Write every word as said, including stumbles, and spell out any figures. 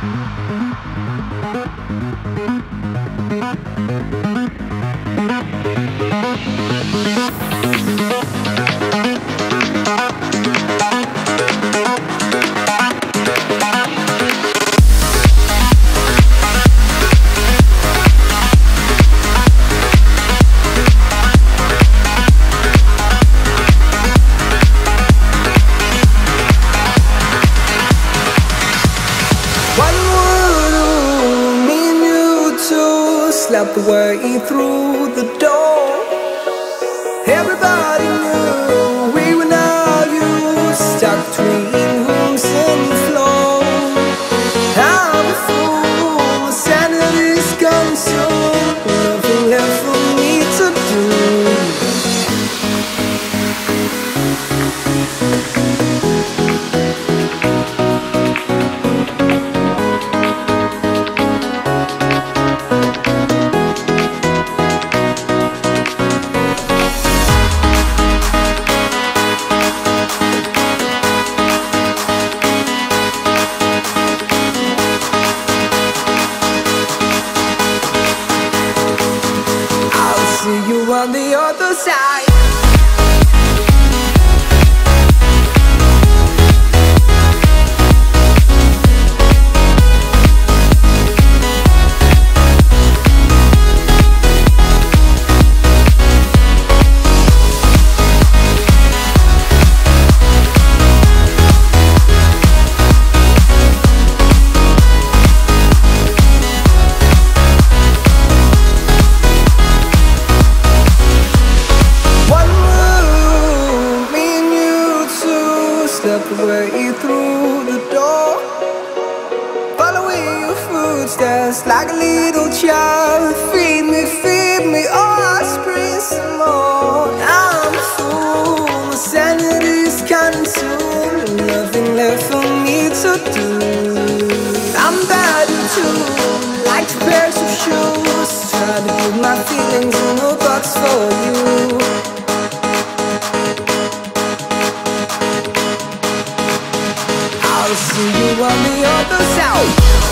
Slept the way through the door. Everybody knew we were now used, stuck between rooms and the floor. I'm a fool, sanity's consumed, nothing left for me to do. See you on the other side. Slept the way through the door, following your footsteps like a little child. Feed me, feed me, oh, I scream some more. I'm a fool, my sanity's consumed, nothing left for me to do. I'm bad too, like two pairs of shoes, trying to put my feelings in a box for you. I'll see you on the other side.